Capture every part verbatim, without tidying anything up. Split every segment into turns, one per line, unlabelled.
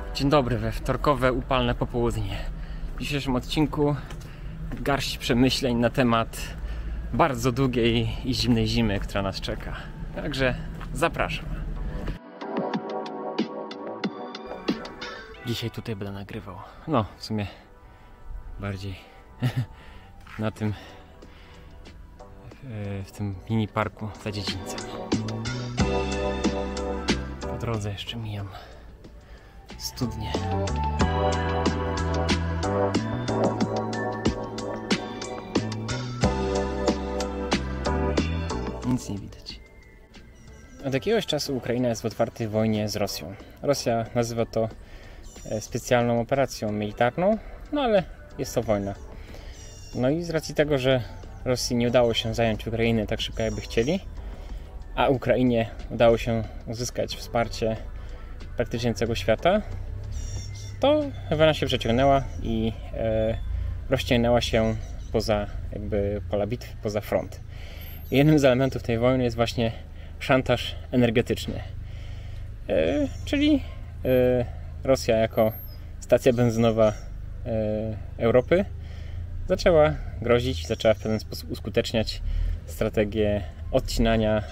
Dzień dobry we wtorkowe, upalne popołudnie. W dzisiejszym odcinku garść przemyśleń na temat bardzo długiej i zimnej zimy, która nas czeka. Także zapraszam. Dzisiaj tutaj będę nagrywał. No, w sumie bardziej na tym w tym mini parku za dziedzińcem. Po drodze jeszcze mijam studnie. Nic nie widać. Od jakiegoś czasu Ukraina jest w otwartej wojnie z Rosją. Rosja nazywa to specjalną operacją militarną, no ale jest to wojna. No i z racji tego, że Rosji nie udało się zająć Ukrainy tak szybko, jakby chcieli, a Ukrainie udało się uzyskać wsparcie praktycznie całego świata, to wojna się przeciągnęła i e, rozciągnęła się poza jakby pola bitwy, poza front. I jednym z elementów tej wojny jest właśnie szantaż energetyczny. E, czyli e, Rosja jako stacja benzynowa e, Europy zaczęła grozić, zaczęła w pewien sposób uskuteczniać strategię odcinania e,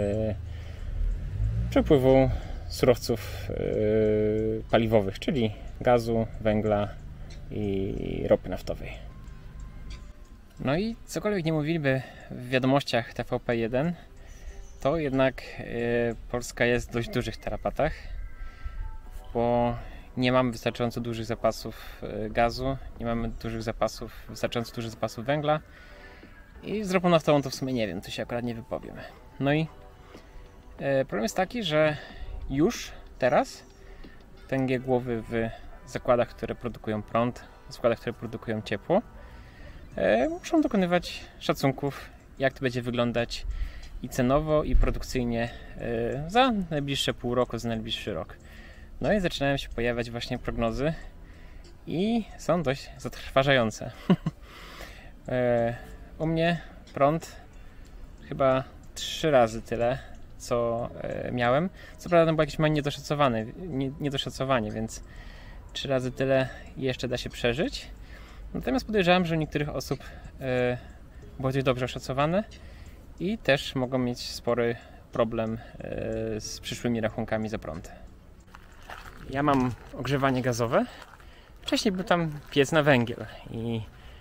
przepływu surowców yy, paliwowych, czyli gazu, węgla i ropy naftowej. No i cokolwiek nie mówiliby w wiadomościach T V P jeden, to jednak yy, Polska jest w dość dużych tarapatach, bo nie mamy wystarczająco dużych zapasów yy, gazu, nie mamy dużych zapasów, wystarczająco dużych zapasów węgla i z ropą naftową to w sumie nie wiem, tu się akurat nie wypowiem. No i yy, problem jest taki, że już teraz węgiegłowy w zakładach, które produkują prąd, w zakładach, które produkują ciepło, e, muszą dokonywać szacunków, jak to będzie wyglądać i cenowo, i produkcyjnie e, za najbliższe pół roku, za najbliższy rok. No i zaczynają się pojawiać właśnie prognozy i są dość zatrważające. e, u mnie prąd chyba trzy razy tyle, co e, miałem. Co prawda był jakiś niedoszacowany, nie, niedoszacowanie, więc trzy razy tyle jeszcze da się przeżyć. Natomiast podejrzewam, że u niektórych osób e, było dość dobrze oszacowane i też mogą mieć spory problem e, z przyszłymi rachunkami za prąd. Ja mam ogrzewanie gazowe. Wcześniej był tam piec na węgiel i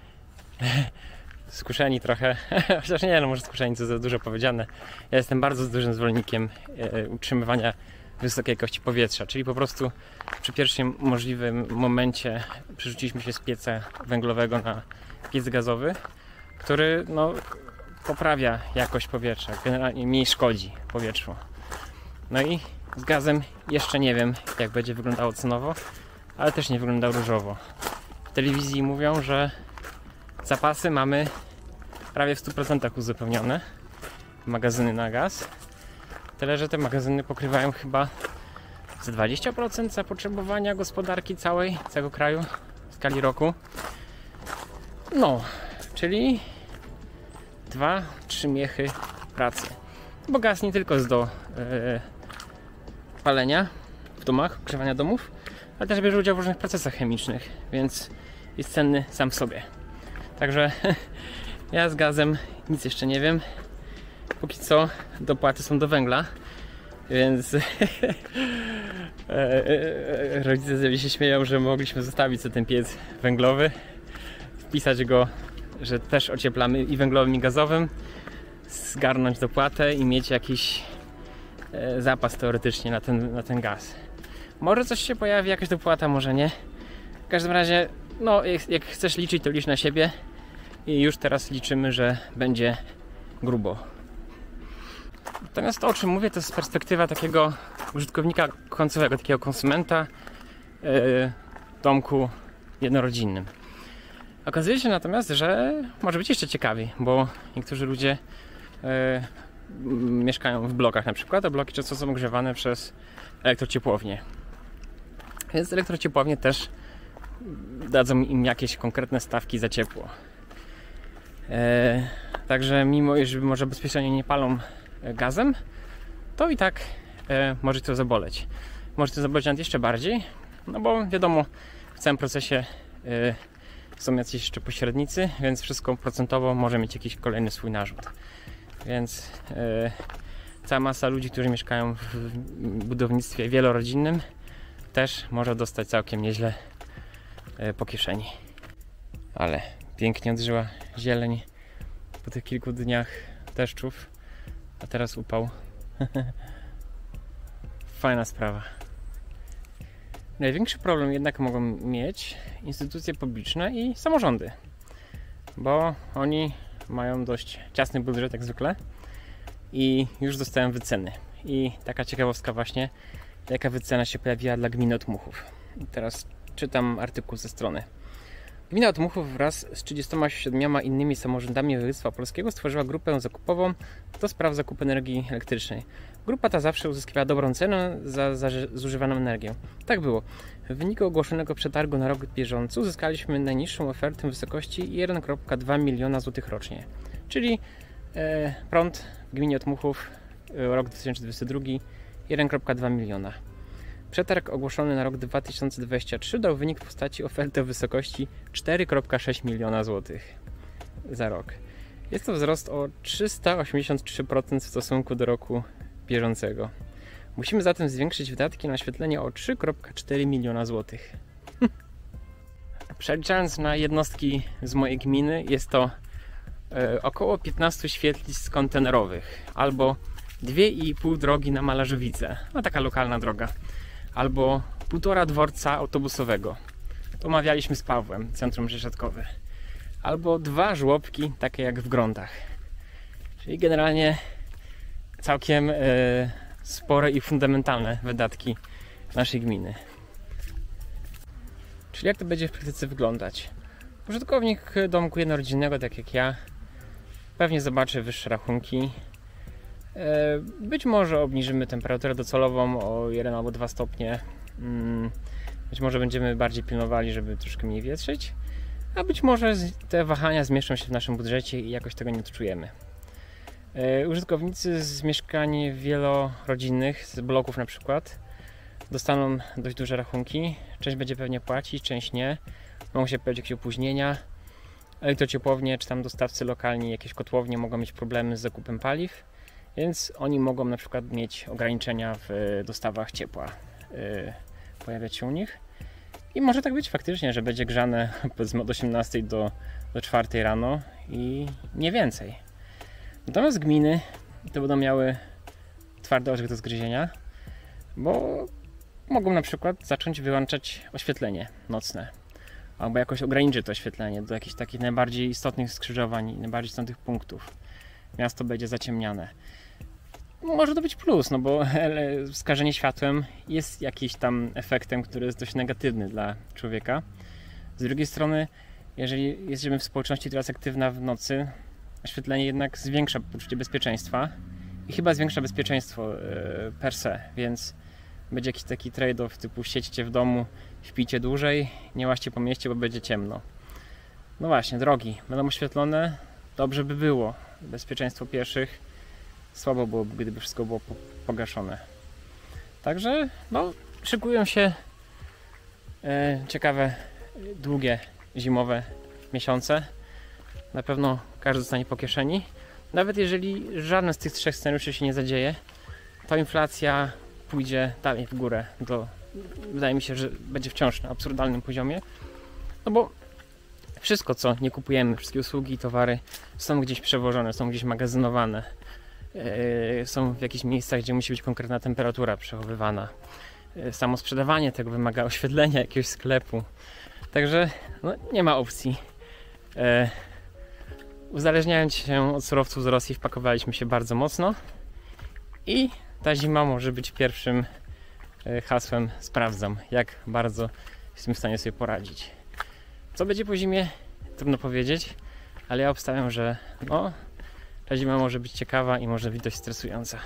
skuszeni trochę, chociaż nie, no może skuszeni to za dużo powiedziane. Ja jestem bardzo dużym zwolennikiem e, utrzymywania wysokiej jakości powietrza, czyli po prostu przy pierwszym możliwym momencie przerzuciliśmy się z pieca węglowego na piec gazowy, który no, poprawia jakość powietrza, generalnie mniej szkodzi powietrzu. No i z gazem jeszcze nie wiem, jak będzie wyglądało cenowo, ale też nie wygląda różowo. W telewizji mówią, że zapasy mamy prawie w stu procentach uzupełnione, magazyny na gaz. Tyle, że te magazyny pokrywają chyba z dwadzieścia procent zapotrzebowania gospodarki całej, całego kraju w skali roku. No, czyli dwa trzy miechy pracy. Bo gaz nie tylko jest do yy, palenia w domach, ogrzewania domów, ale też bierze udział w różnych procesach chemicznych, więc jest cenny sam w sobie. Także ja z gazem nic jeszcze nie wiem. Póki co dopłaty są do węgla, więc rodzice ze mnie się śmieją, że mogliśmy zostawić sobie ten piec węglowy, wpisać go, że też ocieplamy i węglowym, i gazowym, zgarnąć dopłatę i mieć jakiś zapas teoretycznie na ten, na ten gaz. Może coś się pojawi, jakaś dopłata, może nie. W każdym razie, no jak, jak chcesz liczyć, to licz na siebie i już teraz liczymy, że będzie grubo. Natomiast to, o czym mówię, to jest perspektywa takiego użytkownika końcowego, takiego konsumenta yy, w domku jednorodzinnym. Okazuje się natomiast, że może być jeszcze ciekawiej, bo niektórzy ludzie yy, mieszkają w blokach na przykład, a bloki często są ogrzewane przez elektrociepłownie. Więc elektrociepłownie też dadzą im jakieś konkretne stawki za ciepło. E, także mimo, że może bezpośrednio nie palą gazem, to i tak e, może to zaboleć. Może to zaboleć nawet jeszcze bardziej, No bo wiadomo, w całym procesie yy, są jacyś jeszcze pośrednicy, więc wszystko procentowo może mieć jakiś kolejny swój narzut. Więc yy, cała masa ludzi, którzy mieszkają w budownictwie wielorodzinnym, też może dostać całkiem nieźle yy, po kieszeni. Ale pięknie odżyła zieleń po tych kilku dniach deszczów, a teraz upał. Fajna sprawa. Największy problem jednak mogą mieć instytucje publiczne i samorządy, bo oni mają dość ciasny budżet jak zwykle i już dostają wyceny. I taka ciekawostka właśnie, jaka wycena się pojawiła dla gminy Otmuchów. I teraz czytam artykuł ze strony. Gmina Otmuchów wraz z trzydziestoma siedmioma innymi samorządami województwa opolskiego stworzyła grupę zakupową do spraw zakupu energii elektrycznej. Grupa ta zawsze uzyskiwała dobrą cenę za, za zużywaną energię. Tak było. W wyniku ogłoszonego przetargu na rok bieżący uzyskaliśmy najniższą ofertę w wysokości jeden przecinek dwa miliona złotych rocznie. Czyli e, prąd w gminie Otmuchów e, rok dwa tysiące dwudziesty drugi jeden przecinek dwa miliona. Przetarg ogłoszony na rok dwa tysiące dwudziesty trzeci dał wynik w postaci oferty o wysokości cztery przecinek sześć miliona złotych za rok. Jest to wzrost o trzysta osiemdziesiąt trzy procent w stosunku do roku bieżącego. Musimy zatem zwiększyć wydatki na oświetlenie o trzy przecinek cztery miliona złotych. Przeliczając na jednostki z mojej gminy, jest to e, około piętnaście świetlic kontenerowych, albo dwie i pół drogi na Malarzowice, no taka lokalna droga, albo półtora dworca autobusowego. To omawialiśmy z Pawłem, Centrum Rzeszatkowe. Albo dwa żłobki, takie jak w Grądach. Czyli generalnie całkiem e, spore i fundamentalne wydatki naszej gminy. Czyli jak to będzie w praktyce wyglądać? Użytkownik domku jednorodzinnego, tak jak ja, pewnie zobaczy wyższe rachunki. E, być może obniżymy temperaturę docelową o jeden albo dwa stopnie. Mm, być może będziemy bardziej pilnowali, żeby troszkę mniej wietrzyć. A być może te wahania zmieszczą się w naszym budżecie i jakoś tego nie odczujemy. Użytkownicy z mieszkań wielorodzinnych, z bloków na przykład, dostaną dość duże rachunki. Część będzie pewnie płacić, część nie. Mogą się pojawić jakieś opóźnienia. Elektrociepłownie czy tam dostawcy lokalni, jakieś kotłownie mogą mieć problemy z zakupem paliw, więc oni mogą na przykład mieć ograniczenia w dostawach ciepła pojawiać się u nich. I może tak być faktycznie, że będzie grzane powiedzmy od osiemnastej do, do czwartej rano i nie więcej. Natomiast gminy to będą miały twardy orzech do zgryzienia, bo mogą na przykład zacząć wyłączać oświetlenie nocne, albo jakoś ograniczyć to oświetlenie do jakichś takich najbardziej istotnych skrzyżowań, najbardziej istotnych punktów. Miasto będzie zaciemniane. Może to być plus, no bo skażenie światłem jest jakimś tam efektem, który jest dość negatywny dla człowieka. Z drugiej strony, jeżeli jesteśmy w społeczności, która jest aktywna w nocy, oświetlenie jednak zwiększa poczucie bezpieczeństwa i chyba zwiększa bezpieczeństwo per se, więc będzie jakiś taki trade-off typu siedźcie w domu, śpijcie dłużej, nie łaźcie po mieście, bo będzie ciemno. No właśnie, drogi będą oświetlone, dobrze by było. Bezpieczeństwo pieszych, słabo byłoby, gdyby wszystko było pogaszone. Także no, szykują się e, ciekawe, długie, zimowe miesiące. Na pewno każdy zostanie po kieszeni. Nawet jeżeli żaden z tych trzech scenariuszy się nie zadzieje, to inflacja pójdzie dalej w górę. Do, wydaje mi się, że będzie wciąż na absurdalnym poziomie. No bo wszystko, co nie kupujemy, wszystkie usługi i towary są gdzieś przewożone, są gdzieś magazynowane. Yy, są w jakichś miejscach, gdzie musi być konkretna temperatura przechowywana. Yy, samo sprzedawanie tego wymaga oświetlenia jakiegoś sklepu. Także no, nie ma opcji. Yy, uzależniając się od surowców z Rosji, wpakowaliśmy się bardzo mocno i ta zima może być pierwszym yy, hasłem sprawdzam, jak bardzo jestem w stanie sobie poradzić. Co będzie po zimie? Trudno powiedzieć, ale ja obstawiam, że no, ta zima może być ciekawa i może być dość stresująca.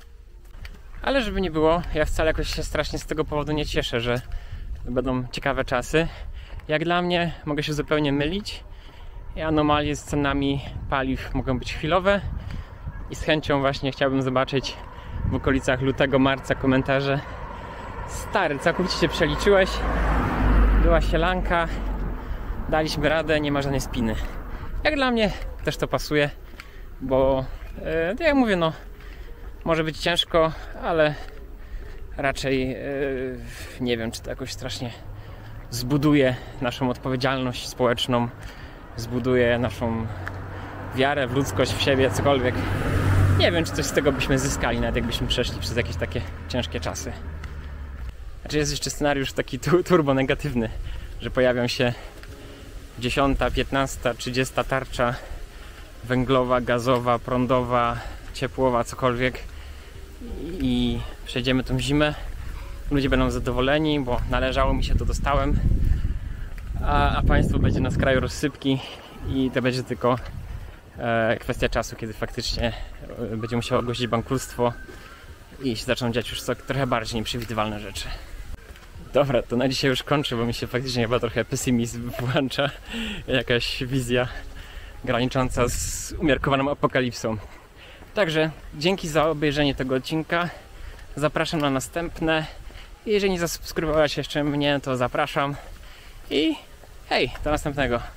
Ale żeby nie było, ja wcale jakoś się strasznie z tego powodu nie cieszę, że będą ciekawe czasy. Jak dla mnie mogę się zupełnie mylić i anomalie z cenami paliw mogą być chwilowe i z chęcią właśnie chciałbym zobaczyć w okolicach lutego, marca komentarze Stary, całkowicie się przeliczyłeś. Była sielanka. Daliśmy radę, nie ma żadnej spiny. Jak dla mnie też to pasuje, bo e, tak jak mówię, no może być ciężko, ale raczej e, nie wiem, czy to jakoś strasznie zbuduje naszą odpowiedzialność społeczną, zbuduje naszą wiarę w ludzkość, w siebie, cokolwiek. Nie wiem, czy coś z tego byśmy zyskali, nawet jakbyśmy przeszli przez jakieś takie ciężkie czasy. Znaczy jest jeszcze scenariusz taki tu, turbo negatywny, że pojawią się dziesiąta, piętnasta, trzydziesta tarcza węglowa, gazowa, prądowa, ciepłowa, cokolwiek i przejdziemy tą zimę. Ludzie będą zadowoleni, bo należało mi się, to dostałem, a, a państwo będzie na skraju rozsypki i to będzie tylko e, kwestia czasu, kiedy faktycznie e, będzie musiało ogłosić bankructwo i się zaczną dziać już co, trochę bardziej nieprzewidywalne rzeczy. Dobra, to na dzisiaj już kończę, bo mi się faktycznie chyba trochę pesymizm włącza, jakaś wizja granicząca z umiarkowaną apokalipsą. Także dzięki za obejrzenie tego odcinka, zapraszam na następne. Jeżeli nie zasubskrybowałeś jeszcze mnie, to zapraszam i hej, do następnego.